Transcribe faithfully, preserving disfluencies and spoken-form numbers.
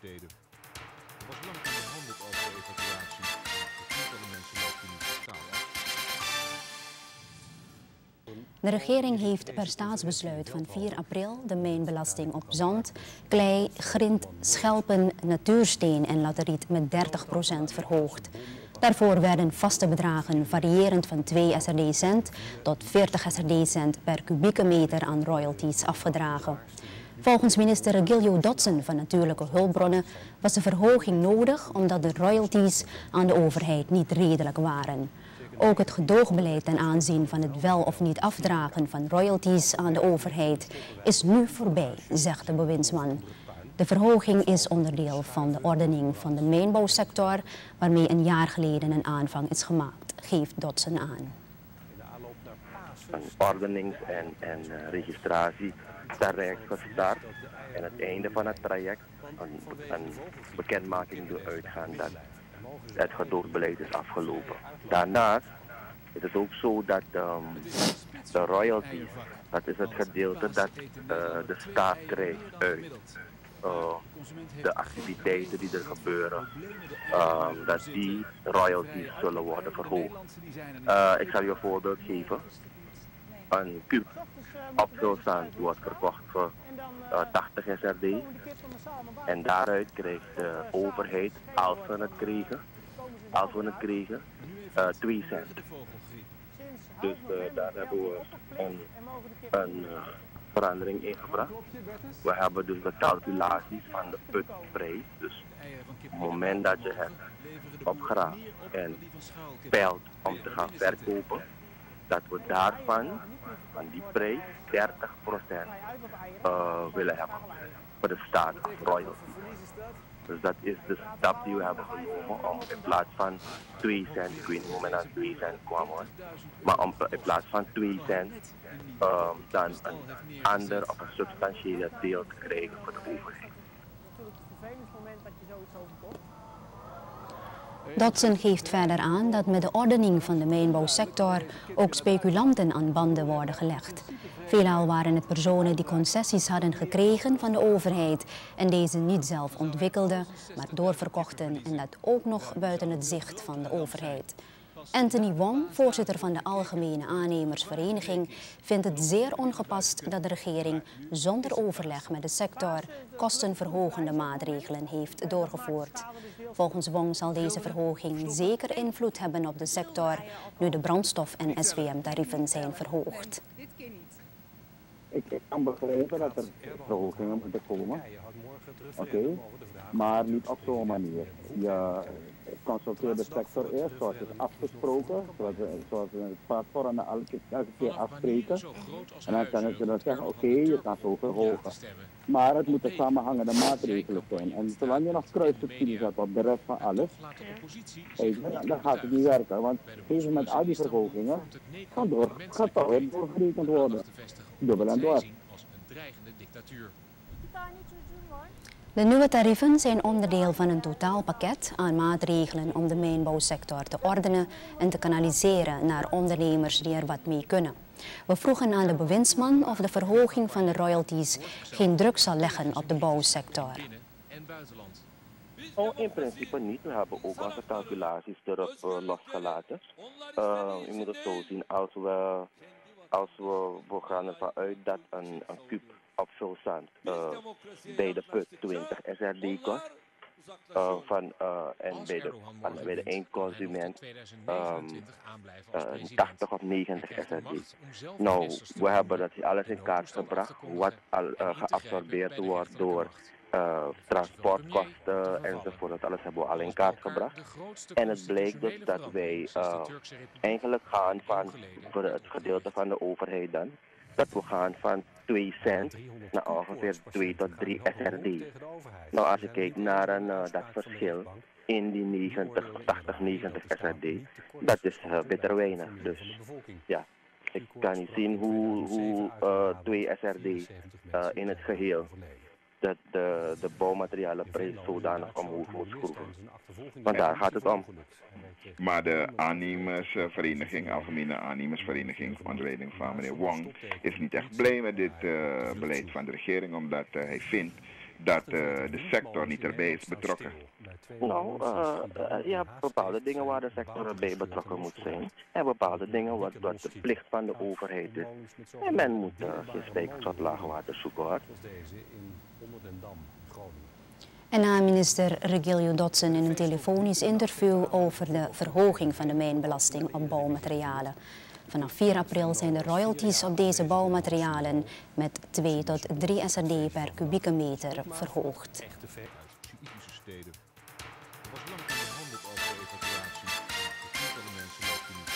besteden. Er was lang onderhandeld over de evacuatie. De tientallen mensen lopen nu totaal af. De regering heeft per staatsbesluit van vier april de mijnbelasting op zand, klei, grind, schelpen, natuursteen en lateriet met dertig procent verhoogd. Daarvoor werden vaste bedragen variërend van twee S R D-cent tot veertig S R D-cent per kubieke meter aan royalties afgedragen. Volgens minister Giljo Dotson van Natuurlijke Hulpbronnen was de verhoging nodig omdat de royalties aan de overheid niet redelijk waren. Ook het gedoogbeleid ten aanzien van het wel of niet afdragen van royalties aan de overheid is nu voorbij, zegt de bewindsman. De verhoging is onderdeel van de ordening van de mijnbouwsector, waarmee een jaar geleden een aanvang is gemaakt, geeft Dotson aan. Een ordenings- en, en uh, registratietraject gestart. En het einde van het traject een, een bekendmaking doet uitgaan dat het gedoogbeleid is afgelopen. Daarnaast is het ook zo dat um, de royalties, dat is het gedeelte dat uh, de staat krijgt uit uh, de activiteiten die er gebeuren, uh, dat die royalties zullen worden verhoogd. Uh, ik zal je een voorbeeld geven. Een kuub opvulzand wordt verkocht voor uh, tachtig S R D en daaruit krijgt de overheid, als we het kregen, als we het kregen, uh, twee cent. Dus uh, daar hebben we een, een uh, verandering in gebracht. We hebben dus de calculaties van de putprijs. Dus op het moment dat je het opgraaft en peilt om te gaan verkopen, dat we daarvan, van die prijs, dertig procent uh, willen hebben voor de staat als royalty. Dus dat is de stap die we hebben genomen om in plaats van twee cent, ik weet niet hoe men aan twee cent kwam hoor, maar om in plaats van twee cent um, dan een ander of een substantiële deel te krijgen voor de overheid. Dotson geeft verder aan dat met de ordening van de mijnbouwsector ook speculanten aan banden worden gelegd. Veelal waren het personen die concessies hadden gekregen van de overheid en deze niet zelf ontwikkelden, maar doorverkochten en dat ook nog buiten het zicht van de overheid. Anthony Wong, voorzitter van de Algemene Aannemersvereniging, vindt het zeer ongepast dat de regering zonder overleg met de sector kostenverhogende maatregelen heeft doorgevoerd. Volgens Wong zal deze verhoging zeker invloed hebben op de sector, nu de brandstof- en S W M-tarieven zijn verhoogd. Ik, ik kan begrijpen dat er verhogingen moeten komen, oké, okay, maar niet op zo'n manier. Je consulteert de sector eerst, zoals het is afgesproken, zoals we, zoals we het platform elke, elke keer afspreken. En dan kan je dan zeggen, oké, okay, je kan zo verhogen. Maar het moeten samenhangende maatregelen zijn. En zolang je nog kruissubsidies hebt op de rest van alles, dan gaat het niet werken. Want even met al die verhogingen gaat, door, gaat toch weer doorgerekend worden. Dubbel en door. De nieuwe tarieven zijn onderdeel van een totaalpakket aan maatregelen om de mijnbouwsector te ordenen en te kanaliseren naar ondernemers die er wat mee kunnen. We vroegen aan de bewindsman of de verhoging van de royalties geen druk zal leggen op de bouwsector. Oh, in principe niet. We hebben ook onze calculaties erop uh, losgelaten. Uh, je moet het zo zien, als we, als we, we gaan ervan uit dat een, een kuub opvulzand uh, bij de put twintig S R D kost. Uh, van, uh, en bij de, van, bij de eindconsument um, uh, tachtig of negentig S R D. Nou, we hebben dat alles in kaart gebracht, wat al uh, geabsorbeerd wordt door uh, transportkosten enzovoort. Dat alles hebben we al in kaart gebracht. En het blijkt dus dat wij uh, eigenlijk gaan van, voor het gedeelte van de overheid dan, dat we gaan van twee cent naar ongeveer twee tot drie S R D. Nou, als je kijkt naar een, uh, dat verschil in die negentig, tachtig, negentig S R D, dat is uh, bitter weinig. Dus ja, ik kan niet zien hoe, hoe uh, twee S R D uh, in het geheel dat de, de bouwmaterialenprijs zodanig omhoog moet schroeven. Want daar gaat het om. Maar de aannemersvereniging, Algemene Aannemersvereniging onder leiding van meneer Wong, is niet echt blij met dit uh, beleid van de regering, omdat uh, hij vindt dat uh, de sector niet erbij is betrokken? Nou, uh, uh, je hebt bepaalde dingen waar de sector bij betrokken moet zijn. En bepaalde dingen wat, wat de plicht van de overheid is. En men moet uh, geen spijkers tot laagwater zoeken hoor. En na minister Regilio Dodson in een telefonisch interview over de verhoging van de mijnbelasting op bouwmaterialen. Vanaf vier april zijn de royalties op deze bouwmaterialen met twee tot drie S R D per kubieke meter verhoogd. Er was lang onderhandeld over de evacuatie. Tientallen mensen lopen nu